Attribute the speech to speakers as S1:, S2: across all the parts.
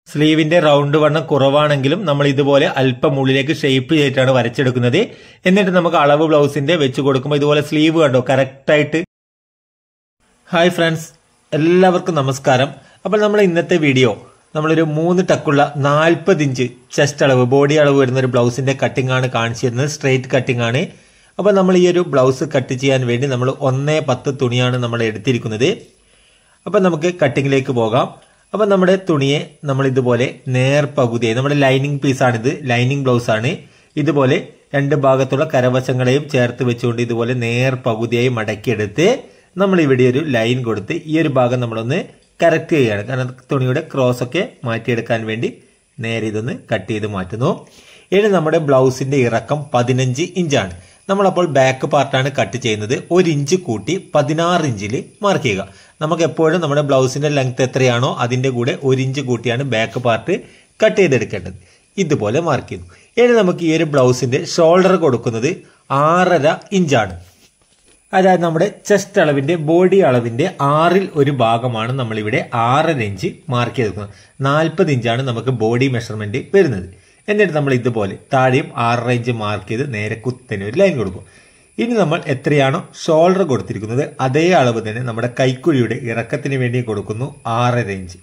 S1: സ്ലീവിന്റെ round വണ്ണം കുറവാണെങ്കിലും നമ്മൾ ഇതുപോലെ അല്പം ഉള്ളിലേക്ക് ഷേപ്പ് ചെയ്തിട്ടാണ് വരച്ചെടുക്കുന്നത്. എന്നിട്ട് നമുക്ക് അളവ് ബ്ലൗസിന്റെ വെച്ച് കൊടുക്കുമ്പോൾ ഇതുപോലെ സ്ലീവ് കണ്ടോ കറക്റ്റ് ആയിട്ട്. ഹായ് ഫ്രണ്ട്സ്, എല്ലാവർക്കും നമസ്കാരം. അപ്പോൾ നമ്മൾ ഇന്നത്തെ വീഡിയോ നമ്മളൊരു 3 ടക്കുള്ള 40 ഇഞ്ച് ചെസ്റ്റ് അളവ് ബോഡി അളവ് വരുന്ന ഒരു ബ്ലൗസിന്റെ കട്ടിംഗ് ആണ് കാണിച്ചു തരുന്നത്. സ്ട്രെയിറ്റ് കട്ടിംഗ് ആണ്. അപ്പോൾ നമ്മൾ ഈ ഒരു ബ്ലൗസ് കട്ട് ചെയ്യാൻ വേണ്ടി നമ്മൾ 1/10 തുണിയാണ് നമ്മൾ എടുത്തിരിക്കുന്നത്. അപ്പോൾ നമുക്ക് കട്ടിങ്ങിലേക്ക് പോകാം. അപ്പോൾ നമ്മുടെ തുണിയെ നമ്മൾ ഇതുപോലെ നേർപകുതിയായി, നമ്മുടെ ലൈനിങ് പീസാണിത്, ലൈനിങ് ബ്ലൗസ് ആണ്. ഇതുപോലെ രണ്ട് ഭാഗത്തുള്ള കരവശങ്ങളെയും ചേർത്ത് വെച്ചുകൊണ്ട് ഇതുപോലെ നേർപകുതിയായി മടക്കിയെടുത്ത് നമ്മൾ ഇവിടെ ഒരു ലൈൻ കൊടുത്ത് ഈ ഒരു ഭാഗം നമ്മളൊന്ന് കറക്റ്റ് ചെയ്യുകയാണ്. കാരണം തുണിയുടെ ക്രോസ് ഒക്കെ മാറ്റിയെടുക്കാൻ വേണ്ടി നേരെ ഇതൊന്ന് കട്ട് ചെയ്ത് മാറ്റുന്നു. ഇനി നമ്മുടെ ബ്ലൗസിന്റെ ഇറക്കം 15 ഇഞ്ചാണ്. നമ്മളപ്പോൾ ബാക്ക് പാർട്ടാണ് കട്ട് ചെയ്യുന്നത്. 1 ഇഞ്ച് കൂട്ടി 16 ഇഞ്ചിൽ മാർക്ക് ചെയ്യുക. നമുക്ക് എപ്പോഴും നമ്മുടെ ബ്ലൗസിന്റെ ലെങ്ത് എത്രയാണോ അതിന്റെ കൂടെ 1 ഇഞ്ച് കൂട്ടിയാണ് ബാക്ക് പാർട്ട് കട്ട് ചെയ്തെടുക്കേണ്ടത്. ഇതുപോലെ മാർക്ക് ചെയ്യുന്നു. ഇനി നമുക്ക് ഈ ഒരു ബ്ലൗസിന്റെ ഷോൾഡർ കൊടുക്കുന്നത് 6.5 ഇഞ്ചാണ്. അതായത് നമ്മുടെ ചെസ്റ്റ് അളവിന്റെ ബോഡി അളവിന്റെ 6ൽ ഒരു ഭാഗമാണ് നമ്മളിവിടെ 6.5 ഇഞ്ച് മാർക്ക് ചെയ്തെടുക്കുന്നത്. 40 ഇഞ്ചാണ് നമുക്ക് ബോഡി മെഷർമെന്റ് വരുന്നത്. എന്നിട്ട് നമ്മൾ ഇതുപോലെ താഴെയും 6.5 ഇഞ്ച് മാർക്ക് ചെയ്ത് നേരെ കുത്തനെ ഒരു ലൈൻ കൊടുക്കും. ഇനി നമ്മൾ എത്രയാണോ ഷോൾഡർ കൊടുത്തിരിക്കുന്നത് അതേ അളവ് തന്നെ നമ്മുടെ കൈക്കുഴിയുടെ ഇറക്കത്തിന് വേണ്ടി കൊടുക്കുന്നു 6.5 ഇഞ്ച്.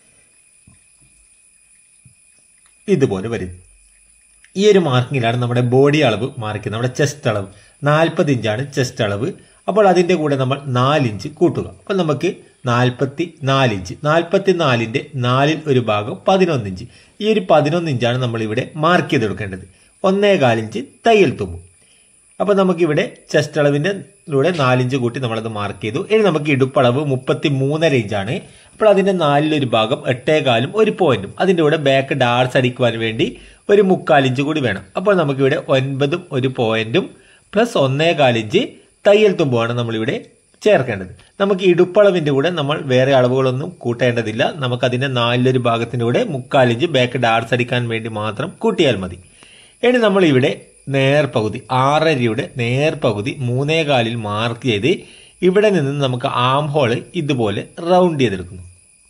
S1: ഇതുപോലെ വരും. ഈ ഒരു മാർക്കിങ്ങിലാണ് നമ്മുടെ ബോഡി അളവ് മാർക്ക്. നമ്മുടെ ചെസ്റ്റ് അളവ് 40 ഇഞ്ചാണ് ചെസ്റ്റ് അളവ്. അപ്പോൾ അതിന്റെ കൂടെ നമ്മൾ 4 ഇഞ്ച് കൂട്ടുക. അപ്പോൾ നമുക്ക് 44 ഇഞ്ച്. 44ന്റെ 4ൽ ഒരു ഭാഗം 11 ഇഞ്ച്. ഈ ഒരു 11 ഇഞ്ചാണ് നമ്മൾ ഇവിടെ മാർക്ക് ചെയ്തെടുക്കേണ്ടത്. 1.25 ഇഞ്ച് തയ്യൽ തുമ്പ്. അപ്പോൾ നമുക്കിവിടെ ചെസ്റ്റ് അളവിന്റെ കൂടെ 4 ഇഞ്ച് കൂട്ടി നമ്മളത് മാർക്ക് ചെയ്തു. ഇനി നമുക്ക് ഇടുപ്പളവ് 33.5 ഇഞ്ചാണ്. അപ്പോൾ അതിന്റെ 4ൽ ഒരു ഭാഗം 8.25 ഒരു പോയിന്റും അതിന്റെ കൂടെ ബാക്ക് ഡാർട്സ് അടിക്കുവാൻ വേണ്ടി ഒരു 3/4 ഇഞ്ച് കൂടി വേണം. അപ്പോൾ നമുക്കിവിടെ 9 ഒരു പോയിന്റും പ്ലസ് 1.25 ഇഞ്ച് തയ്യൽ തുമ്പുമാണ് നമ്മളിവിടെ ചേർക്കേണ്ടത്. നമുക്ക് ഇടുപ്പളവിന്റെ കൂടെ നമ്മൾ വേറെ അളവുകളൊന്നും കൂട്ടേണ്ടതില്ല. നമുക്ക് അതിന്റെ 4ൽ ഒരു ഭാഗത്തിന്റെ കൂടെ 3/4 ഇഞ്ച് ബാക്ക് ഡാർട്സ് അടിക്കാൻ വേണ്ടി മാത്രം കൂട്ടിയാൽ മതി. ഇനി നമ്മൾ ഇവിടെ നേർപകുതി 6.5യുടെ നേർപകുതി 3.25 മാർക്ക് ചെയ്ത് ഇവിടെ നിന്ന് നമുക്ക് ആം ഹോള് ഇതുപോലെ റൗണ്ട് ചെയ്തെടുക്കുന്നു.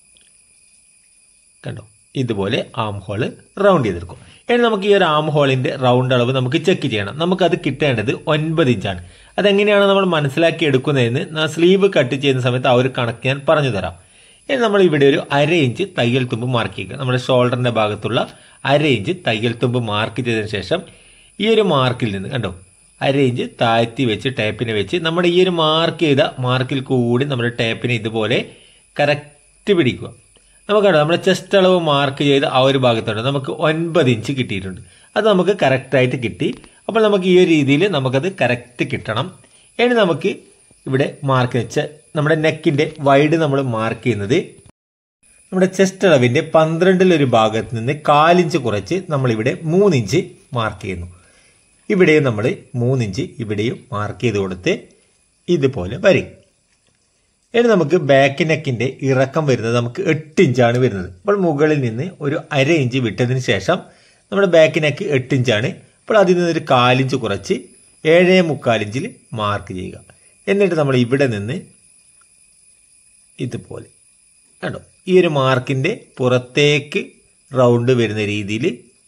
S1: കണ്ടോ, ഇതുപോലെ ആം ഹോള് റൗണ്ട് ചെയ്തെടുക്കും. ഇനി നമുക്ക് ഈ ഒരു ആം ഹോളിന്റെ റൗണ്ട് അളവ് നമുക്ക് ചെക്ക് ചെയ്യണം. നമുക്കത് കിട്ടേണ്ടത് 9 ഇഞ്ചാണ്. അതെങ്ങനെയാണ് നമ്മൾ മനസ്സിലാക്കി എടുക്കുന്നതെന്ന് സ്ലീവ് കട്ട് ചെയ്യുന്ന സമയത്ത് ആ ഒരു കണക്ക് ഞാൻ പറഞ്ഞു തരാം. ഇനി നമ്മൾ ഇവിടെ ഒരു 1/2 ഇഞ്ച് തയ്യൽ തുമ്പ് മാർക്ക് ചെയ്യുക. നമ്മുടെ ഷോൾഡറിന്റെ ഭാഗത്തുള്ള 1/2 ഇഞ്ച് തയ്യൽ തുമ്പ് മാർക്ക് ചെയ്തതിനു ശേഷം ഈ ഒരു മാർക്കിൽ നിന്ന് കണ്ടോ 1/2 ഇഞ്ച് താഴ്ത്തി വെച്ച് ടേപ്പിനെ വെച്ച് നമ്മുടെ ഈ ഒരു മാർക്ക് ചെയ്ത മാർക്കിൽ കൂടി നമ്മുടെ ടേപ്പിനെ ഇതുപോലെ കറക്റ്റ് പിടിക്കുക. നമുക്കറിയാം നമ്മുടെ ചെസ്റ്റ് അളവ് മാർക്ക് ചെയ്ത് ആ ഒരു ഭാഗത്തുണ്ട് നമുക്ക് 9 ഇഞ്ച് കിട്ടിയിട്ടുണ്ട്. അത് നമുക്ക് കറക്റ്റായിട്ട് കിട്ടി. അപ്പോൾ നമുക്ക് ഈ ഒരു രീതിയിൽ നമുക്കത് കറക്റ്റ് കിട്ടണം. ഇനി നമുക്ക് ഇവിടെ മാർക്ക് വെച്ച നമ്മുടെ നെക്കിന്റെ വൈഡ് നമ്മൾ മാർക്ക് ചെയ്യുന്നത് നമ്മുടെ ചെസ്റ്റ് അളവിന്റെ 12ൽ ഒരു ഭാഗത്ത് നിന്ന് 1/4 ഇഞ്ച് കുറച്ച് നമ്മളിവിടെ 3 ഇഞ്ച് മാർക്ക് ചെയ്യുന്നു. ഇവിടെയും നമ്മൾ 3 ഇഞ്ച് ഇവിടെയും മാർക്ക് ചെയ്ത് കൊടുത്ത് ഇതുപോലെ വരും. ഇനി നമുക്ക് ബാക്ക് നെക്കിന്റെ ഇറക്കം വരുന്നത് നമുക്ക് 8 ഇഞ്ചാണ് വരുന്നത്. അപ്പോൾ മുകളിൽ നിന്ന് ഒരു 1/2 ഇഞ്ച് വിട്ടതിന് ശേഷം നമ്മുടെ ബാക്ക് നെക്ക് 8 ഇഞ്ചാണ്. അപ്പോൾ അതിൽ നിന്ന് ഒരു 1/4 ഇഞ്ച് കുറച്ച് 7.25 ഇഞ്ചിൽ മാർക്ക് ചെയ്യുക. എന്നിട്ട് നമ്മൾ ഇവിടെ നിന്ന് ഇതുപോലെ കണ്ടോ ഈ ഒരു മാർക്കിന്റെ പുറത്തേക്ക് റൗണ്ട് വരുന്ന രീതിയിൽ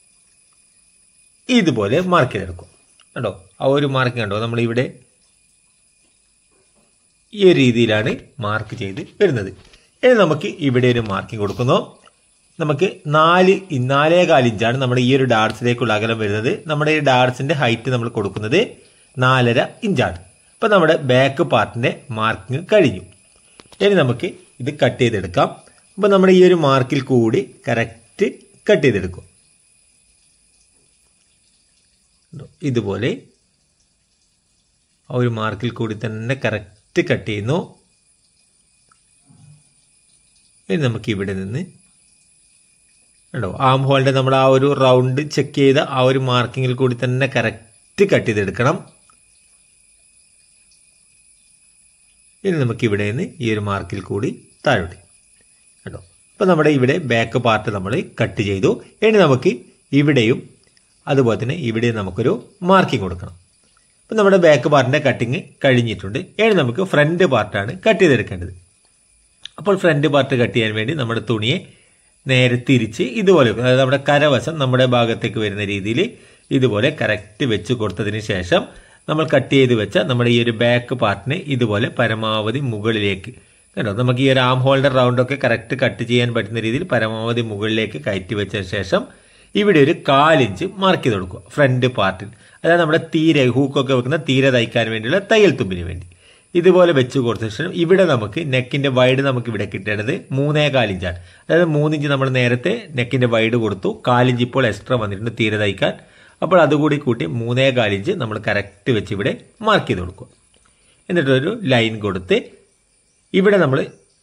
S1: ഇതുപോലെ മാർക്ക് ചെയ്തെടുക്കും. കണ്ടോ ആ ഒരു മാർക്കിംഗ് കണ്ടോ നമ്മളിവിടെ ഈ ഒരു രീതിയിലാണ് മാർക്ക് ചെയ്ത് വരുന്നത്. ഇനി നമുക്ക് ഇവിടെ ഒരു മാർക്കിംഗ് കൊടുക്കുന്നു. നമുക്ക് 4.25 ഇഞ്ചാണ് നമ്മുടെ ഈ ഒരു ഡാർട്സിലേക്കുള്ള അകലം വരുന്നത്. നമ്മുടെ ഈ ഡാർട്സിന്റെ ഹൈറ്റ് നമ്മൾ കൊടുക്കുന്നത് 4.5 ഇഞ്ചാണ്. അപ്പൊ നമ്മുടെ ബാക്ക് പാർട്ടിന്റെ മാർക്കിംഗ് കഴിഞ്ഞു. ഇനി നമുക്ക് ഇത് കട്ട് ചെയ്തെടുക്കാം. അപ്പൊ നമ്മുടെ ഈ ഒരു മാർക്കിൽ കൂടി കറക്റ്റ് കട്ട് ചെയ്തെടുക്കും. ഇതുപോലെ ആ ഒരു മാർക്കിൽ കൂടി തന്നെ കറക്റ്റ് കട്ട് ചെയ്യുന്നു. ഇനി നമുക്ക് ഇവിടെ നിന്ന് കണ്ടോ ആം ഹോളിന്റെ നമ്മൾ ആ ഒരു റൗണ്ട് ചെക്ക് ചെയ്ത ആ ഒരു മാർക്കിങ്ങിൽ കൂടി തന്നെ കറക്റ്റ് കട്ട് ചെയ്തെടുക്കണം. ഇനി നമുക്ക് ഇവിടെ നിന്ന് ഈ ഒരു മാർക്കിൽ കൂടി താഴോട്ട് കണ്ടോ. അപ്പൊ നമ്മുടെ ഇവിടെ ബാക്ക് പാർട്ട് നമ്മൾ കട്ട് ചെയ്തു. ഇനി നമുക്ക് ഇവിടെയും അതുപോലെ തന്നെ ഇവിടെ നമുക്കൊരു മാർക്കിംഗ് കൊടുക്കണം. അപ്പം നമ്മുടെ ബാക്ക് പാർട്ടിന്റെ കട്ടിങ് കഴിഞ്ഞിട്ടുണ്ട്. ഇനി നമുക്ക് ഫ്രണ്ട് പാർട്ടാണ് കട്ട് ചെയ്തെടുക്കേണ്ടത്. അപ്പോൾ ഫ്രണ്ട് പാർട്ട് കട്ട് ചെയ്യാൻ വേണ്ടി നമ്മുടെ തുണിയെ നേരെ തിരിച്ച് ഇതുപോലെ, അതായത് നമ്മുടെ കരവശം നമ്മുടെ ഭാഗത്തേക്ക് വരുന്ന രീതിയിൽ ഇതുപോലെ കറക്റ്റ് വെച്ച് കൊടുത്തതിന് ശേഷം നമ്മൾ കട്ട് ചെയ്ത് വെച്ച നമ്മുടെ ഈ ഒരു ബാക്ക് പാർട്ടിനെ ഇതുപോലെ പരമാവധി മുകളിലേക്ക് കണ്ടോ, നമുക്ക് ഈ ഒരു ആം ഹോൾഡർ റൗണ്ടൊക്കെ കറക്റ്റ് കട്ട് ചെയ്യാൻ പറ്റുന്ന രീതിയിൽ പരമാവധി മുകളിലേക്ക് കയറ്റി വെച്ച ശേഷം ഇവിടെ ഒരു 1/4 ഇഞ്ച് മാർക്ക് ചെയ്ത് കൊടുക്കുക ഫ്രണ്ട് പാർട്ടിൽ. അതായത് നമ്മുടെ തീരെ ഹൂക്കൊക്കെ വെക്കുന്ന തീരെ തയ്ക്കാൻ വേണ്ടിയുള്ള തയ്യൽ തുമ്പിന് വേണ്ടി ഇതുപോലെ വെച്ച് കൊടുത്ത ശേഷം ഇവിടെ നമുക്ക് നെക്കിന്റെ വൈഡ് നമുക്ക് ഇവിടെ കിട്ടേണ്ടത് 3.25 ഇഞ്ചാണ്. അതായത് 3 ഇഞ്ച് നമ്മൾ നേരത്തെ നെക്കിന്റെ വൈഡ് കൊടുത്തു, 1/4 ഇഞ്ച് ഇപ്പോൾ എക്സ്ട്രാ വന്നിട്ടുണ്ട് തീരെ തയ്ക്കാൻ. അപ്പോൾ അതുകൂടി കൂട്ടി 3.25 ഇഞ്ച് നമ്മൾ കറക്റ്റ് വെച്ച് ഇവിടെ മാർക്ക് ചെയ്ത് കൊടുക്കുക. എന്നിട്ടൊരു ലൈൻ കൊടുത്ത് ഇവിടെ നമ്മൾ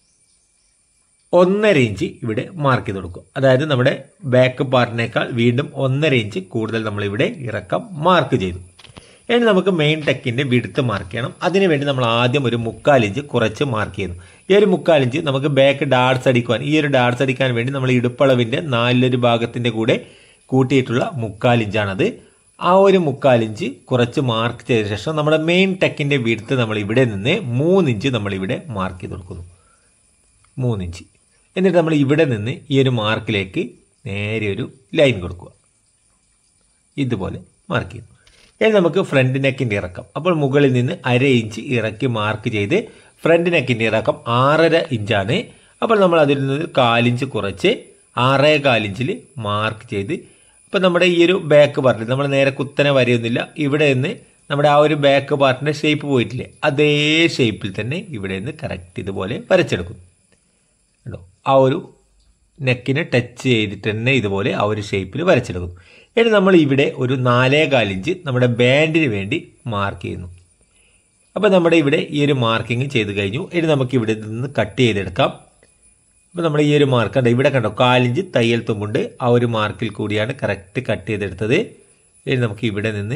S1: 1.5 ഇഞ്ച് ഇവിടെ മാർക്ക് ചെയ്ത് കൊടുക്കും. അതായത് നമ്മുടെ ബാക്ക് പാർട്ടിനേക്കാൾ വീണ്ടും 1.5 ഇഞ്ച് കൂടുതൽ നമ്മൾ ഇവിടെ ഇറക്കം മാർക്ക് ചെയ്തു. ഇനി നമുക്ക് മെയിൻ ടെക്കിന്റെ വിഡ്ത്ത് മാർക്ക് ചെയ്യണം. അതിനുവേണ്ടി നമ്മൾ ആദ്യം ഒരു 3/4 ഇഞ്ച് കുറച്ച് മാർക്ക് ചെയ്യുന്നു. ഈ ഒരു 3/4 ഇഞ്ച് നമുക്ക് ബാക്ക് ഡാർട്സ് അടിക്കുവാൻ, ഈ ഒരു ഡാർട്സ് അടിക്കാൻ വേണ്ടി നമ്മൾ ഇടുപ്പളവിന്റെ 4 ഭാഗത്തിന്റെ കൂടെ കൂട്ടിയിട്ടുള്ള 3/4 ഇഞ്ചാണത്. ആ ഒരു 3/4 ഇഞ്ച് കുറച്ച് മാർക്ക് ചെയ്ത ശേഷം നമ്മുടെ മെയിൻ ടെക്കിന്റെ വിഡ്ത്ത് നമ്മൾ ഇവിടെ നിന്ന് 3 ഇഞ്ച് നമ്മൾ ഇവിടെ മാർക്ക് ചെയ്ത് കൊടുക്കുന്നു. 3 ഇഞ്ച്. എന്നിട്ട് നമ്മൾ ഇവിടെ നിന്ന് ഈ ഒരു മാർക്കിലേക്ക് നേരെ ഒരു ലൈൻ കൊടുക്കുക. ഇതുപോലെ മാർക്ക് ചെയ്യുന്നു. ഇനി നമുക്ക് ഫ്രണ്ട് നെക്കിന്റെ ഇറക്കം, അപ്പോൾ മുകളിൽ നിന്ന് 1/2 ഇഞ്ച് ഇറക്കി മാർക്ക് ചെയ്ത് ഫ്രണ്ട് നെക്കിന്റെ ഇറക്കം 6.5 ഇഞ്ചാണ്. അപ്പോൾ നമ്മൾ അതിൽ നിന്ന് 1/4 ഇഞ്ച് കുറച്ച് 6.25 ഇഞ്ചിൽ മാർക്ക് ചെയ്ത്, അപ്പോൾ നമ്മുടെ ഈ ഒരു ബാക്ക് പാർട്ടിൽ നമ്മൾ നേരെ കുത്തനെ വരയൊന്നുമില്ല, ഇവിടെ നിന്ന് നമ്മുടെ ആ ഒരു ബാക്ക് പാർട്ടിന്റെ ഷേപ്പ് പോയിട്ടില്ലേ, അതേ ഷേപ്പിൽ തന്നെ ഇവിടെ നിന്ന് കറക്റ്റ് ഇതുപോലെ വരച്ചെടുക്കുന്നു. കേട്ടോ, ആ ഒരു നെക്കിനെ ടച്ച് ചെയ്തിട്ട് തന്നെ ഇതുപോലെ ആ ഒരു ഷേപ്പിൽ വരച്ചെടുക്കുന്നു. ഇനി നമ്മൾ ഇവിടെ ഒരു 4.25 ഇഞ്ച് നമ്മുടെ ബാൻഡിന് വേണ്ടി മാർക്ക് ചെയ്യുന്നു. അപ്പോൾ നമ്മുടെ ഇവിടെ ഈ ഒരു മാർക്കിങ് ചെയ്ത് കഴിഞ്ഞു. ഇനി നമുക്ക് ഇവിടെ നിന്ന് കട്ട് ചെയ്തെടുക്കാം. അപ്പോൾ നമ്മൾ ഈ ഒരു മാർക്ക് ഇവിടെ കണ്ടോ 1/4 ഇഞ്ച് തയ്യൽ തുമ്പുണ്ട്, ആ ഒരു മാർക്കിൽ കൂടിയാണ് കറക്റ്റ് കട്ട് ചെയ്തെടുത്തത്. ഇനി നമുക്ക് ഇവിടെ നിന്ന്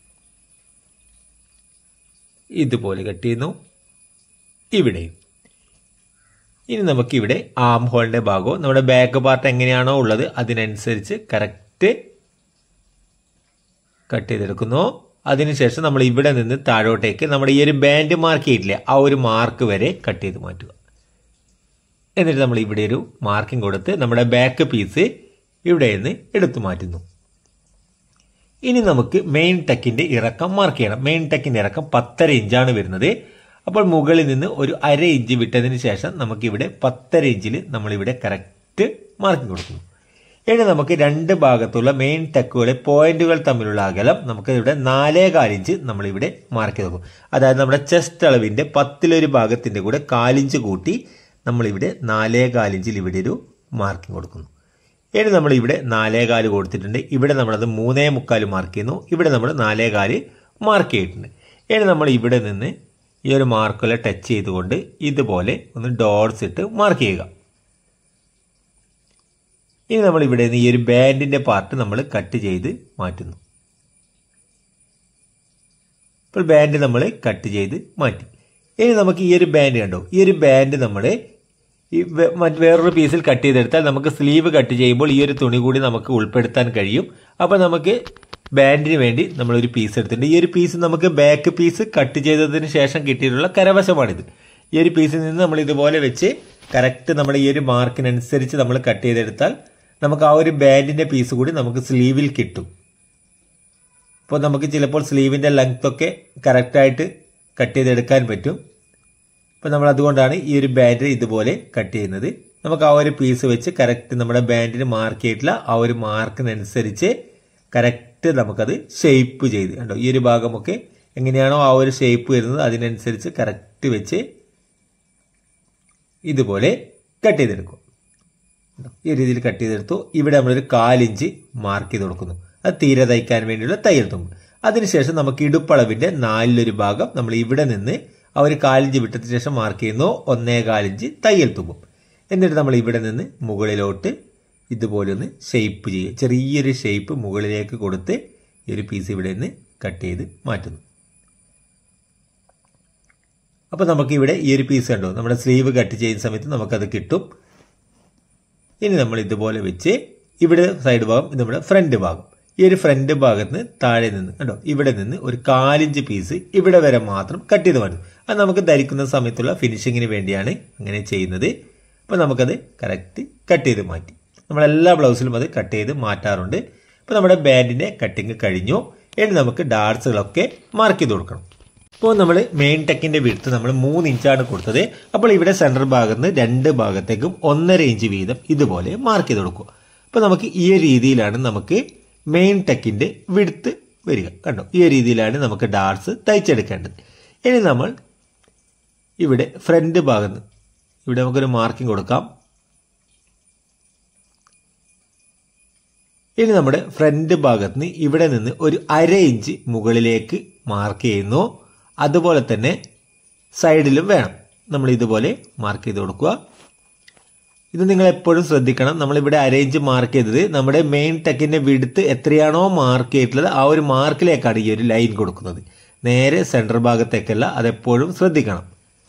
S1: ഇതുപോലെ കട്ട് ചെയ്യുന്നു, ഇവിടെയും. ഇനി നമുക്കിവിടെ ആം ഹോളിന്റെ ഭാഗവും നമ്മുടെ ബാക്ക് പാർട്ട് എങ്ങനെയാണോ ഉള്ളത് അതിനനുസരിച്ച് കറക്റ്റ് കട്ട് ചെയ്തെടുക്കുന്നു. അതിനുശേഷം നമ്മൾ ഇവിടെ നിന്ന് താഴോട്ടേക്ക് നമ്മുടെ ഈ ഒരു ബാൻഡ് മാർക്ക് ചെയ്തിട്ടില്ലേ, ആ ഒരു മാർക്ക് വരെ കട്ട് ചെയ്ത് മാറ്റുക. എന്നിട്ട് നമ്മൾ ഇവിടെ ഒരു മാർക്കിംഗ് കൊടുത്ത് നമ്മുടെ ബാക്ക് പീസ് ഇവിടെ നിന്ന് എടുത്തു മാറ്റുന്നു. ഇനി നമുക്ക് മെയിൻ ടെക്കിന്റെ ഇറക്കം മാർക്ക് ചെയ്യണം. മെയിൻ ടെക്കിന്റെ ഇറക്കം 10.5 ഇഞ്ചാണ് വരുന്നത്. അപ്പോൾ മുകളിൽ നിന്ന് ഒരു 1/2 ഇഞ്ച് വിട്ടതിന് ശേഷം നമുക്കിവിടെ 10.5 ഇഞ്ചിൽ നമ്മളിവിടെ കറക്റ്റ് മാർക്കിംഗ് കൊടുക്കുന്നു. ഇനി നമുക്ക് 2 ഭാഗത്തുള്ള മെയിൻ ടെക്കുകളെ പോയിന്റുകൾ തമ്മിലുള്ള അകലം നമുക്ക് ഇവിടെ 4.25 ഇഞ്ച് നമ്മളിവിടെ മാർക്ക് ചെയ്ത് നോക്കും. അതായത് നമ്മുടെ ചെസ്റ്റ് അളവിന്റെ 10-1 ഭാഗത്തിന്റെ കൂടെ 1/4 ഇഞ്ച് കൂട്ടി നമ്മളിവിടെ 4.25 ഇഞ്ചിൽ ഇവിടെ ഒരു മാർക്കിംഗ് കൊടുക്കുന്നു. ഇനി നമ്മൾ ഇവിടെ 4.25 കൊടുത്തിട്ടുണ്ട്. ഇവിടെ നമ്മളത് 3.25 മാർക്ക് ചെയ്യുന്നു. ഇവിടെ നമ്മൾ 4.25 മാർക്ക് ചെയ്തിട്ടുണ്ട്. ഇനി നമ്മൾ ഇവിടെ നിന്ന് ഈ ഒരു മാർക്കുകളെ ടച്ച് ചെയ്തുകൊണ്ട് ഇതുപോലെ ഒന്ന് ഡോട്ട്സ് ഇട്ട് മാർക്ക് ചെയ്യുക. ഇനി നമ്മൾ ഇവിടെ നിന്ന് ഈ ഒരു ബാൻഡിന്റെ പാർട്ട് നമ്മൾ കട്ട് ചെയ്ത് മാറ്റുന്നു. ഇപ്പോൾ ബാൻഡ് നമ്മൾ കട്ട് ചെയ്ത് മാറ്റി. ഇനി നമുക്ക് ഈ ഒരു ബാൻഡ് കണ്ടോ, ഈ ഒരു ബാൻഡ് നമ്മൾ വേറൊരു പീസിൽ കട്ട് ചെയ്തെടുത്താൽ നമുക്ക് സ്ലീവ് കട്ട് ചെയ്യുമ്പോൾ ഈ ഒരു തുണി കൂടി നമുക്ക് ഉൾപ്പെടുത്താൻ കഴിയും. അപ്പോൾ നമുക്ക് ബാൻഡിന് വേണ്ടി നമ്മളൊരു പീസ് എടുത്തിട്ടുണ്ട്. ഈ ഒരു പീസ് നമുക്ക് ബാക്ക് പീസ് കട്ട് ചെയ്തതിന് ശേഷം കിട്ടിയിട്ടുള്ള കരവശമാണിത്. ഈ ഒരു പീസിൽ നിന്ന് നമ്മൾ ഇതുപോലെ വെച്ച് കറക്റ്റ് നമ്മുടെ ഈ ഒരു മാർക്കിനനുസരിച്ച് നമ്മൾ കട്ട് ചെയ്തെടുത്താൽ നമുക്ക് ആ ഒരു ബാൻഡിന്റെ പീസ് കൂടി നമുക്ക് സ്ലീവിൽ കിട്ടും. അപ്പോൾ നമുക്ക് ചിലപ്പോൾ സ്ലീവിന്റെ ലെങ്ത് ഒക്കെ കറക്റ്റായിട്ട് കട്ട് ചെയ്തെടുക്കാൻ പറ്റും. അപ്പോൾ നമ്മൾ അതുകൊണ്ടാണ് ഈ ഒരു ബാൻഡ് ഇതുപോലെ കട്ട് ചെയ്യുന്നത്. നമുക്ക് ആ ഒരു പീസ് വെച്ച് കറക്റ്റ് നമ്മുടെ ബാൻഡിന് മാർക്ക് ചെയ്തിട്ടുള്ള ആ ഒരു മാർക്കിനനുസരിച്ച് കറക്റ്റ് നമുക്കത് ഷേപ്പ് ചെയ്ത് കണ്ടോ, ഈ ഒരു ഭാഗമൊക്കെ എങ്ങനെയാണോ ആ ഒരു ഷേപ്പ് വരുന്നത് അതിനനുസരിച്ച് കറക്റ്റ് വെച്ച് ഇതുപോലെ കട്ട് ചെയ്തെടുക്കും. ഈ രീതിയിൽ കട്ട് ചെയ്തെടുത്തു. ഇവിടെ നമ്മളൊരു 1/4 ഇഞ്ച് മാർക്ക് ചെയ്ത് കൊടുക്കുന്നു. അത് തീരെ തയ്ക്കാൻ വേണ്ടിയുള്ള തയ്യൽ തുമ്പ്. അതിനുശേഷം നമുക്ക് ഇടുപ്പളവിന്റെ 4-1 ഭാഗം നമ്മൾ ഇവിടെ നിന്ന് ആ ഒരു 1/4 ഇഞ്ച് വിട്ടതിന് ശേഷം മാർക്ക് ചെയ്യുന്നു 1.25 ഇഞ്ച് തയ്യൽ തുമ്പും. എന്നിട്ട് നമ്മൾ ഇവിടെ നിന്ന് മുകളിലോട്ട് ഇതുപോലെ ഒന്ന് ഷേപ്പ് ചെയ്യുക. ചെറിയൊരു ഷേപ്പ് മുകളിലേക്ക് കൊടുത്ത് ഈ ഒരു പീസ് ഇവിടെ നിന്ന് കട്ട് ചെയ്ത് മാറ്റുന്നു. അപ്പോൾ നമുക്കിവിടെ ഈ ഒരു പീസ് കണ്ടോ, നമ്മുടെ സ്ലീവ് കട്ട് ചെയ്യുന്ന സമയത്ത് നമുക്കത് കിട്ടും. ഇനി നമ്മൾ ഇതുപോലെ വെച്ച് ഇവിടെ സൈഡ് ഭാഗം, ഇത് നമ്മുടെ ഫ്രണ്ട് ഭാഗം, ഈ ഒരു ഫ്രണ്ട് ഭാഗത്ത് നിന്ന് താഴെ നിന്ന് കണ്ടോ ഇവിടെ നിന്ന് ഒരു 1/4 ഇഞ്ച് പീസ് ഇവിടെ വരെ മാത്രം കട്ട് ചെയ്ത് മാറ്റും. അത് നമുക്ക് ധരിക്കുന്ന സമയത്തുള്ള ഫിനിഷിങ്ങിന് വേണ്ടിയാണ് അങ്ങനെ ചെയ്യുന്നത്. അപ്പോൾ നമുക്കത് കറക്റ്റ് കട്ട് ചെയ്ത് മാറ്റി. നമ്മളെല്ലാ ബ്ലൗസിലും അത് കട്ട് ചെയ്ത് മാറ്റാറുണ്ട്. അപ്പോൾ നമ്മുടെ ബാൻഡിൻ്റെ കട്ടിങ് കഴിഞ്ഞു. ഇനി നമുക്ക് ഡാർട്സുകളൊക്കെ മാർക്ക് ചെയ്ത് കൊടുക്കണം. ഇപ്പോൾ നമ്മൾ മെയിൻ ടെക്കിൻ്റെ വിഡ്ത്ത് നമ്മൾ 3 ഇഞ്ചാണ് കൊടുത്തത്. അപ്പോൾ ഇവിടെ സെൻറ്റർ ഭാഗത്ത് നിന്ന് 2 ഭാഗത്തേക്കും 1.5 ഇഞ്ച് വീതം ഇതുപോലെ മാർക്ക് ചെയ്ത് കൊടുക്കുക. അപ്പോൾ നമുക്ക് ഈ രീതിയിലാണ് നമുക്ക് മെയിൻ ടെക്കിൻ്റെ വിഡ്ത്ത് വരിക. കണ്ടോ, ഈ രീതിയിലാണ് നമുക്ക് ഡാർട്സ് തയ്ച്ചെടുക്കേണ്ടത്. ഇനി നമ്മൾ ഇവിടെ ഫ്രണ്ട് ഭാഗത്ത് നിന്ന് ഇവിടെ നമുക്കൊരു മാർക്കിംഗ് കൊടുക്കാം. ഇനി നമ്മുടെ ഫ്രണ്ട് ഭാഗത്ത് നിന്ന് ഇവിടെ നിന്ന് ഒരു 1/2 ഇഞ്ച് മുകളിലേക്ക് മാർക്ക് ചെയ്യുന്നു. അതുപോലെ തന്നെ സൈഡിലും വേണം നമ്മൾ ഇതുപോലെ മാർക്ക് ചെയ്ത് കൊടുക്കുക. ഇത് നിങ്ങൾ എപ്പോഴും ശ്രദ്ധിക്കണം. നമ്മളിവിടെ 1/2 ഇഞ്ച് മാർക്ക് ചെയ്തത് നമ്മുടെ മെയിൻ ടെക്കിൻ്റെ വിഡ്ത്ത് എത്രയാണോ മാർക്ക് ചെയ്തിട്ടുള്ളത് ആ ഒരു മാർക്കിലേക്കാണ് ഈ ഒരു ലൈൻ കൊടുക്കുന്നത്. നേരെ സെൻറ്റർ ഭാഗത്തേക്കല്ല, അതെപ്പോഴും ശ്രദ്ധിക്കണം.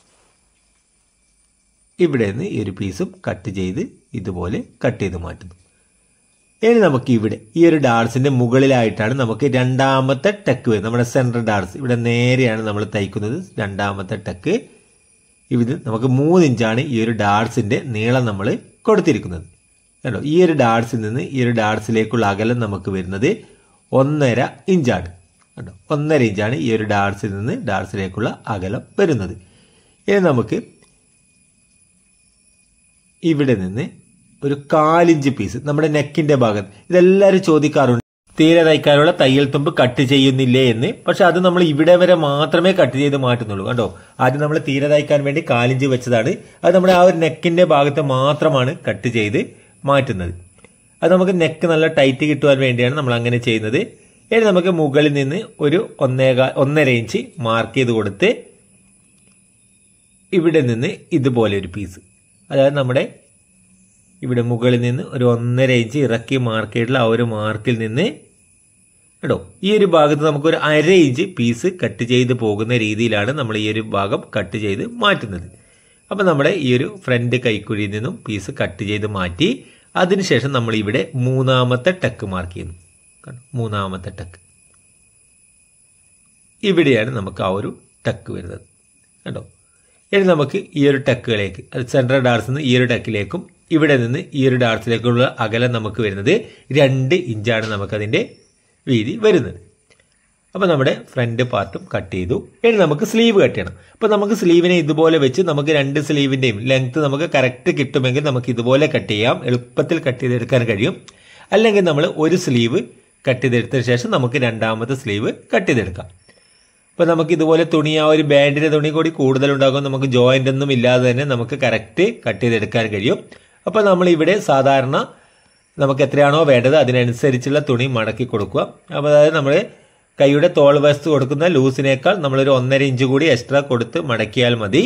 S1: ഇവിടെ നിന്ന് ഈ ഒരു പീസും കട്ട് ചെയ്ത് ഇതുപോലെ കട്ട് ചെയ്ത് മാറ്റുന്നു. ഇനി നമുക്ക് ഇവിടെ ഈ ഒരു ഡാർട്സിന്റെ മുകളിലായിട്ടാണ് നമുക്ക് രണ്ടാമത്തെ ടെക്ക് വരുന്നത്. നമ്മുടെ സെൻറ്റർ ഡാർട്സ് ഇവിടെ നേരെയാണ് നമ്മൾ തയ്ക്കുന്നത്. രണ്ടാമത്തെ ടെക്ക് ഇത് നമുക്ക് 3 ഇഞ്ചാണ് ഈ ഒരു ഡാർട്സിന്റെ നീളം നമ്മൾ കൊടുത്തിരിക്കുന്നത്. കണ്ടോ, ഈ ഒരു ഡാർട്സിൽ നിന്ന് ഈ ഒരു ഡാർട്സിലേക്കുള്ള അകലം നമുക്ക് വരുന്നത് 1.5 ഇഞ്ചാണ്. കണ്ടോ, 1.5 ഇഞ്ചാണ് ഈ ഒരു ഡാർട്സിൽ നിന്ന് ഡാർട്സിലേക്കുള്ള അകലം വരുന്നത്. ഇനി നമുക്ക് ഇവിടെ നിന്ന് ഒരു 1/4 ഇഞ്ച് പീസ് നമ്മുടെ നെക്കിന്റെ ഭാഗത്ത്, ഇതെല്ലാവരും ചോദിക്കാറുണ്ട് തീരെ തയ്ക്കാനുള്ള തയ്യൽ തുമ്പ് കട്ട് ചെയ്യുന്നില്ലേ എന്ന്. പക്ഷെ അത് നമ്മൾ ഇവിടെ വരെ മാത്രമേ കട്ട് ചെയ്ത് മാറ്റുന്നുള്ളൂ. കണ്ടോ, ആദ്യം നമ്മൾ തീരെ തയ്ക്കാൻ വേണ്ടി 1/4 ഇഞ്ച് വെച്ചതാണ്. അത് നമ്മുടെ ആ ഒരു നെക്കിന്റെ ഭാഗത്ത് മാത്രമാണ് കട്ട് ചെയ്ത് മാറ്റുന്നത്. അത് നമുക്ക് നെക്ക് നല്ല ടൈറ്റ് കിട്ടുവാൻ വേണ്ടിയാണ് നമ്മൾ അങ്ങനെ ചെയ്യുന്നത്. ഇനി നമുക്ക് മുകളിൽ നിന്ന് ഒരു 1.5 ഇഞ്ച് മാർക്ക് ചെയ്ത് കൊടുത്ത് ഇവിടെ നിന്ന് ഇതുപോലെ ഒരു പീസ്, അതായത് നമ്മുടെ ഇവിടെ മുകളിൽ നിന്ന് ഒരു 1.5 ഇഞ്ച് ഇറക്കി മാർക്ക് ചെയ്തിട്ടുള്ള ആ ഒരു മാർക്കിൽ നിന്ന് കേട്ടോ ഈ ഒരു ഭാഗത്ത് നമുക്കൊരു 1/2 ഇഞ്ച് പീസ് കട്ട് ചെയ്ത് പോകുന്ന രീതിയിലാണ് നമ്മൾ ഈ ഒരു ഭാഗം കട്ട് ചെയ്ത് മാറ്റുന്നത്. അപ്പം നമ്മുടെ ഈ ഒരു ഫ്രണ്ട് കൈക്കുഴിയിൽ നിന്നും പീസ് കട്ട് ചെയ്ത് മാറ്റി അതിനുശേഷം നമ്മൾ ഇവിടെ 3ാമത്തെ ടക്ക് മാർക്ക് ചെയ്യുന്നു. മൂന്നാമത്തെ ടക്ക് ഇവിടെയാണ് നമുക്ക് ആ ഒരു ടക്ക് വരുന്നത്. കണ്ടോ, ഇനി നമുക്ക് ഈ ഒരു ടക്കുകളിലേക്ക്, അത് സെൻട്രൽ ഡാർട്സിൽ നിന്ന് ഈ ഒരു ടക്കിലേക്കും ഇവിടെ നിന്ന് ഈ ഒരു ഡാർട്സിലേക്കുള്ള അകലം നമുക്ക് വരുന്നത് 2 ഇഞ്ചാണ് നമുക്കതിൻ്റെ വീതി വരുന്നത്. അപ്പോൾ നമ്മുടെ ഫ്രണ്ട് പാർട്ടും കട്ട് ചെയ്തു. ഇനി നമുക്ക് സ്ലീവ് കട്ട് ചെയ്യണം. അപ്പോൾ നമുക്ക് സ്ലീവിനെ ഇതുപോലെ വെച്ച് നമുക്ക് 2 സ്ലീവിൻ്റെയും ലെങ്ത് നമുക്ക് കറക്റ്റ് കിട്ടുമെങ്കിൽ നമുക്ക് ഇതുപോലെ കട്ട് ചെയ്യാം, എളുപ്പത്തിൽ കട്ട് ചെയ്തെടുക്കാൻ കഴിയും. അല്ലെങ്കിൽ നമ്മൾ ഒരു സ്ലീവ് കട്ട് ചെയ്തെടുത്തതിന് ശേഷം നമുക്ക് 2ാമത്തെ സ്ലീവ് കട്ട് ചെയ്തെടുക്കാം. അപ്പോൾ നമുക്ക് ഇതുപോലെ തുണി, ആ ഒരു ബാൻഡിൻ്റെ തുണി കൂടി കൂടുതലുണ്ടാകും. നമുക്ക് ജോയിൻ്റ് ഒന്നും ഇല്ലാതെ തന്നെ നമുക്ക് കറക്റ്റ് കട്ട് ചെയ്തെടുക്കാൻ കഴിയും. അപ്പോൾ നമ്മൾ ഇവിടെ സാധാരണ നമുക്ക് എത്രയാണോ വേണ്ടത് അതിനനുസരിച്ചുള്ള തുണി മടക്കി കൊടുക്കുക. അപ്പോൾ അതായത് നമ്മൾ കൈയുടെ തോൾ വശത്ത് കൊടുക്കുന്ന ലൂസിനേക്കാൾ നമ്മളൊരു 1.5 ഇഞ്ച് കൂടി എക്സ്ട്രാ കൊടുത്ത് മടക്കിയാൽ മതി.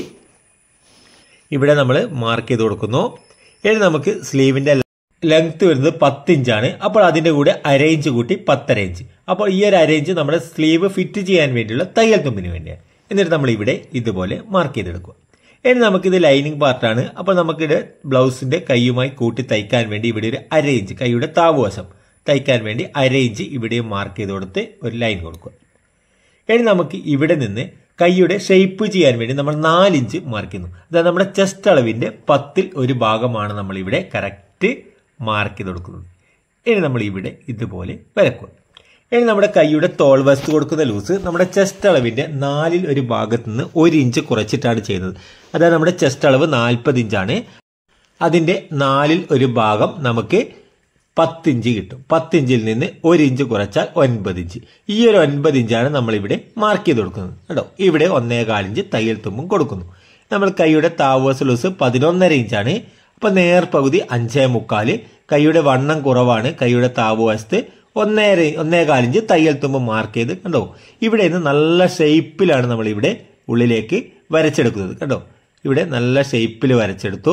S1: ഇവിടെ നമ്മൾ മാർക്ക് ചെയ്ത് കൊടുക്കുന്നു. ഇനി നമുക്ക് സ്ലീവിൻ്റെ ലെങ്ത് വരുന്നത് 10 ഇഞ്ചാണ്. അപ്പോൾ അതിൻ്റെ കൂടെ 1/2 ഇഞ്ച് കൂട്ടി 10.5 ഇഞ്ച്. അപ്പോൾ ഈ ഒരു 1/2 ഇഞ്ച് നമ്മുടെ സ്ലീവ് ഫിറ്റ് ചെയ്യാൻ വേണ്ടിയുള്ള തയ്യൽ തുമ്പിന് വേണ്ടിയാണ്. എന്നിട്ട് നമ്മൾ ഇവിടെ ഇതുപോലെ മാർക്ക് ചെയ്തെടുക്കുക. ഇനി നമുക്കിത് ലൈനിങ് പാർട്ടാണ്. അപ്പോൾ നമുക്കിത് ബ്ലൗസിന്റെ കൈയുമായി കൂട്ടി തയ്ക്കാൻ വേണ്ടി ഇവിടെ ഒരു 1/2 ഇഞ്ച് കൈയുടെ താവുവശം തയ്ക്കാൻ വേണ്ടി 1/2 ഇഞ്ച് ഇവിടെയും മാർക്ക് ചെയ്ത് കൊടുത്ത് ഒരു ലൈൻ കൊടുക്കുക. ഇനി നമുക്ക് ഇവിടെ നിന്ന് കൈയുടെ ഷേപ്പ് ചെയ്യാൻ വേണ്ടി നമ്മൾ 4 ഇഞ്ച് മാർക്ക് ചെയ്യുന്നു. അതായത് നമ്മുടെ ചെസ്റ്റ് അളവിന്റെ 10ൽ ഒരു ഭാഗമാണ് നമ്മൾ ഇവിടെ കറക്റ്റ് മാർക്ക് ചെയ്ത് കൊടുക്കുന്നത്. ഇനി നമ്മൾ ഇവിടെ ഇതുപോലെ വരക്കുക. ഇനി നമ്മുടെ കൈയുടെ തോൾ വശത്ത് കൊടുക്കുന്ന ലൂസ് നമ്മുടെ ചെസ്റ്റ് അളവിന്റെ 4ൽ ഒരു ഭാഗത്ത് നിന്ന് 1 ഇഞ്ച് കുറച്ചിട്ടാണ് ചെയ്യുന്നത്. അതായത് നമ്മുടെ ചെസ്റ്റ് അളവ് 40 ഇഞ്ചാണ്. അതിന്റെ 4ൽ ഒരു ഭാഗം നമുക്ക് 10 ഇഞ്ച് കിട്ടും. 10 ഇഞ്ചിൽ നിന്ന് 1 ഇഞ്ച് കുറച്ചാൽ 9 ഇഞ്ച്. ഈ ഒരു 9 ഇഞ്ചാണ് നമ്മളിവിടെ മാർക്ക് ചെയ്ത് കൊടുക്കുന്നത്. കേട്ടോ, ഇവിടെ 1.25 ഇഞ്ച് തയ്യൽ തുമ്പും കൊടുക്കുന്നു. നമ്മൾ കൈയുടെ താവോസ് ലൂസ് 11.5 ഇഞ്ചാണ്. അപ്പൊ നേർപകുതി 5.25. കൈയുടെ വണ്ണം കുറവാണ്. കൈയുടെ താവുവശത്ത് 1.25 ഇഞ്ച് തയ്യൽ തുമ്പ് മാർക്ക് ചെയ്ത് കണ്ടോ. ഇവിടെ നിന്ന് നല്ല ഷേപ്പിലാണ് നമ്മൾ ഇവിടെ ഉള്ളിലേക്ക് വരച്ചെടുക്കുന്നത്. കണ്ടോ, ഇവിടെ നല്ല ഷേപ്പിൽ വരച്ചെടുത്തു.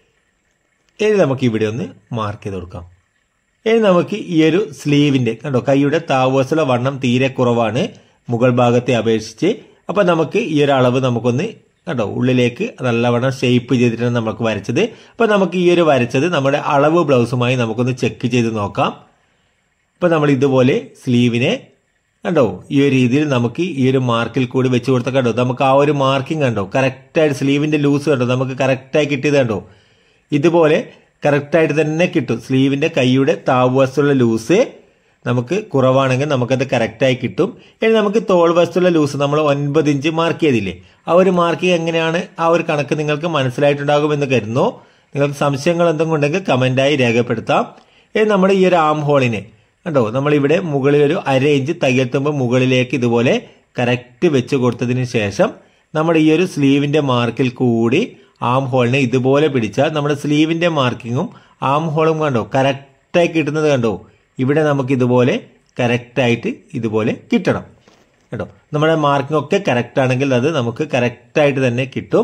S1: ഇനി നമുക്ക് ഇവിടെ ഒന്ന് മാർക്ക് ചെയ്ത് കൊടുക്കാം. ഇനി നമുക്ക് ഈ ഒരു സ്ലീവിന്റെ കണ്ടോ കൈയുടെ താവുവശത്തുള്ള വണ്ണം തീരെ കുറവാണ് മുകൾ ഭാഗത്തെ അപേക്ഷിച്ച്. അപ്പൊ നമുക്ക് ഈ ഒരു അളവ് നമുക്കൊന്ന് കണ്ടോ ഉള്ളിലേക്ക് നല്ലവണ്ണം ഷേപ്പ് ചെയ്തിട്ടാണ് നമുക്ക് വരച്ചത്. അപ്പൊ നമുക്ക് ഈ ഒരു വരച്ചത് നമ്മുടെ അളവ് ബ്ലൗസുമായി നമുക്കൊന്ന് ചെക്ക് ചെയ്ത് നോക്കാം. ഇപ്പൊ നമ്മൾ ഇതുപോലെ സ്ലീവിനെ കണ്ടോ ഈ ഒരു രീതിയിൽ നമുക്ക് ഈ ഒരു മാർക്കിൽ കൂടി വെച്ച് കൊടുത്ത കണ്ടോ നമുക്ക് ആ ഒരു മാർക്കിംഗ് കണ്ടോ കറക്റ്റായിട്ട് സ്ലീവിന്റെ ലൂസ് കണ്ടോ നമുക്ക് കറക്റ്റായി കിട്ടിയത് കണ്ടോ. ഇതുപോലെ കറക്റ്റായിട്ട് തന്നെ കിട്ടും. സ്ലീവിന്റെ കൈയുടെ താഴ്വശത്തുള്ള ലൂസ് നമുക്ക് കുറവാണെങ്കിൽ നമുക്കത് കറക്റ്റായി കിട്ടും. ഇനി നമുക്ക് തോൾ വശത്തുള്ള ലൂസ് നമ്മൾ 9 ഇഞ്ച് മാർക്ക് ചെയ്തില്ലേ, ആ ഒരു മാർക്കിങ് എങ്ങനെയാണ്, ആ ഒരു കണക്ക് നിങ്ങൾക്ക് മനസ്സിലായിട്ടുണ്ടാകുമെന്ന് കരുതുന്നു. നിങ്ങൾക്ക് സംശയങ്ങൾ എന്തെങ്കിലും ഉണ്ടെങ്കിൽ കമന്റായി രേഖപ്പെടുത്താം. ഇനി നമ്മുടെ ഈ ഒരു ആം ഹോളിനെ കണ്ടോ, നമ്മളിവിടെ മുകളിൽ ഒരു 1/2 ഇഞ്ച് തയ്യൽ തുമ്പ് മുകളിലേക്ക് ഇതുപോലെ കറക്റ്റ് വെച്ച് കൊടുത്തതിന് ശേഷം നമ്മുടെ ഈ ഒരു സ്ലീവിന്റെ മാർക്കിൽ കൂടി ആം ഹോളിനെ ഇതുപോലെ പിടിച്ചാൽ നമ്മുടെ സ്ലീവിന്റെ മാർക്കിങ്ങും ആം ഹോളും കണ്ടോ കറക്റ്റായി കിട്ടുന്നത് കണ്ടോ. ഇവിടെ നമുക്ക് ഇതുപോലെ കറക്റ്റായിട്ട് ഇതുപോലെ കിട്ടണം കേട്ടോ. നമ്മുടെ മാർക്കിംഗ് ഒക്കെ കറക്റ്റ് ആണെങ്കിൽ അത് നമുക്ക് കറക്റ്റായിട്ട് തന്നെ കിട്ടും.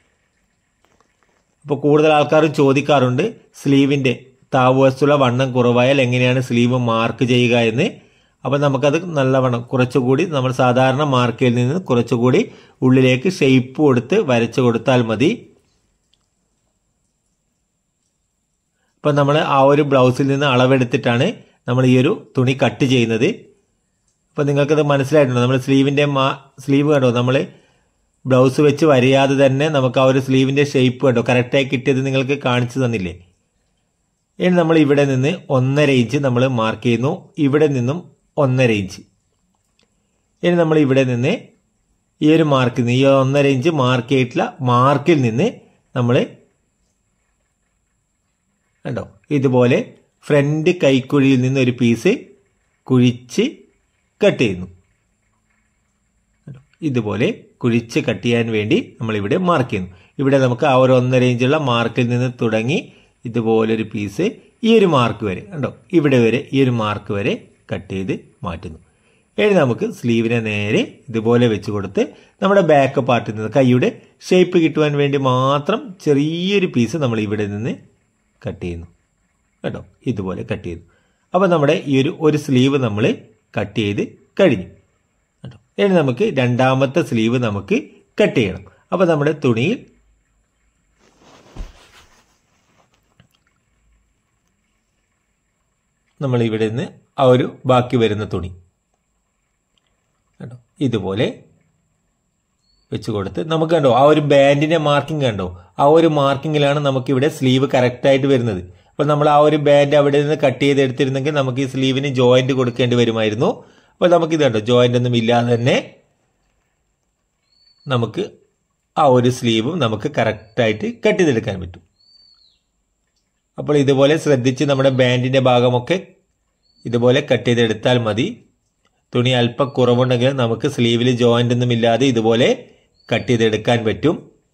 S1: അപ്പോൾ കൂടുതൽ ആൾക്കാരും ചോദിക്കാറുണ്ട് സ്ലീവിന്റെ താഴ്വശത്തുള്ള വണ്ണം കുറവായാൽ എങ്ങനെയാണ് സ്ലീവ് മാർക്ക് ചെയ്യുക എന്ന്. അപ്പം നമുക്കത് നല്ലവണ്ണം കുറച്ചുകൂടി നമ്മൾ സാധാരണ മാർക്കിൽ നിന്ന് കുറച്ചുകൂടി ഉള്ളിലേക്ക് ഷേപ്പ് കൊടുത്ത് വരച്ചു കൊടുത്താൽ മതി. അപ്പം നമ്മൾ ആ ഒരു ബ്ലൗസിൽ നിന്ന് അളവെടുത്തിട്ടാണ് നമ്മൾ ഈ ഒരു തുണി കട്ട് ചെയ്യുന്നത്. അപ്പം നിങ്ങൾക്കത് മനസ്സിലായിട്ടുണ്ട്. നമ്മൾ സ്ലീവിന്റെ സ്ലീവ് കണ്ടോ, നമ്മൾ ബ്ലൗസ് വെച്ച് വരയാതെ തന്നെ നമുക്ക് ആ ഒരു സ്ലീവിന്റെ ഷേപ്പ് കണ്ടോ കറക്റ്റായി കിട്ടിയത് നിങ്ങൾക്ക് കാണിച്ചു തന്നില്ലേ. ഇനി നമ്മൾ ഇവിടെ നിന്ന് 1.5 ഇഞ്ച് നമ്മൾ മാർക്ക് ചെയ്യുന്നു, ഇവിടെ നിന്നും 1.5 ഇഞ്ച്. ഇനി നമ്മൾ ഇവിടെ നിന്ന് ഈ ഒരു മാർക്കിൽ നിന്ന് ഈ 1.5 ഇഞ്ച് മാർക്ക് ചെയ്തിട്ടുള്ള മാർക്കിൽ നിന്ന് നമ്മൾ കണ്ടോ ഇതുപോലെ ഫ്രണ്ട് കൈക്കുഴിയിൽ നിന്ന് ഒരു പീസ് കുഴിച്ച് കട്ട് ചെയ്യുന്നു. ഇതുപോലെ കുഴിച്ച് കട്ട് ചെയ്യാൻ വേണ്ടി നമ്മൾ ഇവിടെ മാർക്ക് ചെയ്യുന്നു. ഇവിടെ നമുക്ക് ആ ഒരു 1.5 ഇഞ്ചുള്ള മാർക്കിൽ നിന്ന് തുടങ്ങി ഇതുപോലെ ഒരു പീസ് ഈ ഒരു മാർക്ക് വരെ കണ്ടോ ഇവിടെ വരെ ഈ ഒരു മാർക്ക് വരെ കട്ട് ചെയ്ത് മാറ്റുന്നു. ഇനി നമുക്ക് സ്ലീവിനെ നേരെ ഇതുപോലെ വെച്ച് കൊടുത്ത് നമ്മുടെ ബാക്ക് പാർട്ടിൽ നിന്ന് കൈയുടെ ഷേപ്പ് കിട്ടുവാൻ വേണ്ടി മാത്രം ചെറിയൊരു പീസ് നമ്മൾ ഇവിടെ നിന്ന് കട്ട് ചെയ്യുന്നു കേട്ടോ. ഇതുപോലെ കട്ട് ചെയ്തു. അപ്പോൾ നമ്മുടെ ഈ ഒരു സ്ലീവ് നമ്മൾ കട്ട് ചെയ്ത് കഴിഞ്ഞു കേട്ടോ. ഇനി നമുക്ക് രണ്ടാമത്തെ സ്ലീവ് നമുക്ക് കട്ട് ചെയ്യണം. അപ്പോൾ നമ്മുടെ തുണിയിൽ നമ്മൾ ഇവിടെ നിന്ന് ആ ഒരു ബാക്കി വരുന്ന തുണി കേട്ടോ ഇതുപോലെ വെച്ച് കൊടുത്ത് നമുക്ക് കണ്ടോ ആ ഒരു ബാൻഡിന്റെ മാർക്കിംഗ് കണ്ടോ, ആ ഒരു മാർക്കിങ്ങിലാണ് നമുക്കിവിടെ സ്ലീവ് കറക്റ്റായിട്ട് വരുന്നത്. അപ്പോൾ നമ്മൾ ആ ഒരു ബാൻഡ് അവിടെ നിന്ന് കട്ട് ചെയ്തെടുത്തിരുന്നെങ്കിൽ നമുക്ക് ഈ സ്ലീവിന് ജോയിന്റ് കൊടുക്കേണ്ടി വരുമായിരുന്നു. അപ്പോൾ നമുക്കിത് കണ്ടോ ജോയിന്റ് ഒന്നും ഇല്ലാതെ തന്നെ നമുക്ക് ആ ഒരു സ്ലീവും നമുക്ക് കറക്റ്റായിട്ട് കട്ട് ചെയ്തെടുക്കാൻ പറ്റും. അപ്പോൾ ഇതുപോലെ ശ്രദ്ധിച്ച് നമ്മുടെ ബാൻഡിന്റെ ഭാഗമൊക്കെ ഇതുപോലെ കട്ട് ചെയ്തെടുത്താൽ മതി. തുണി അല്പം കുറവുണ്ടെങ്കിൽ നമുക്ക് സ്ലീവിൽ ജോയിന്റ് ഒന്നും ഇല്ലാതെ ഇതുപോലെ കട്ട് ചെയ്തെടുക്കാൻ പറ്റും.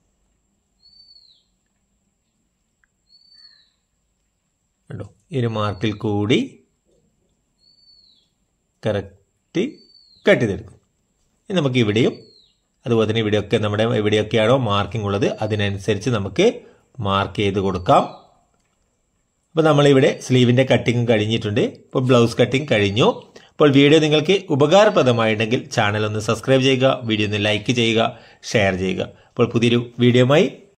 S1: കണ്ടോ ഈ ഒരു മാർക്കിൽ കൂടി കറക്റ്റ് കട്ട് ചെയ്തെടുക്കും. ഇനി നമുക്ക് ഇവിടെയും അതുപോലെ തന്നെ ഇവിടെയൊക്കെ നമ്മുടെ എവിടെയൊക്കെയാണോ മാർക്കിംഗ് ഉള്ളത് അതിനനുസരിച്ച് നമുക്ക് മാർക്ക് ചെയ്ത് കൊടുക്കാം. അപ്പോൾ നമ്മളിവിടെ സ്ലീവിന്റെ കട്ടിങ് കഴിഞ്ഞിട്ടുണ്ട്. ഇപ്പോൾ ബ്ലൗസ് കട്ടിങ് കഴിഞ്ഞു. അപ്പോൾ വീഡിയോ നിങ്ങൾക്ക് ഉപകാരപ്രദമായിട്ടുണ്ടെങ്കിൽ ചാനൽ ഒന്ന് സബ്സ്ക്രൈബ് ചെയ്യുക, വീഡിയോ ഒന്ന് ലൈക്ക് ചെയ്യുക, ഷെയർ ചെയ്യുക. അപ്പോൾ പുതിയൊരു വീഡിയോയുമായി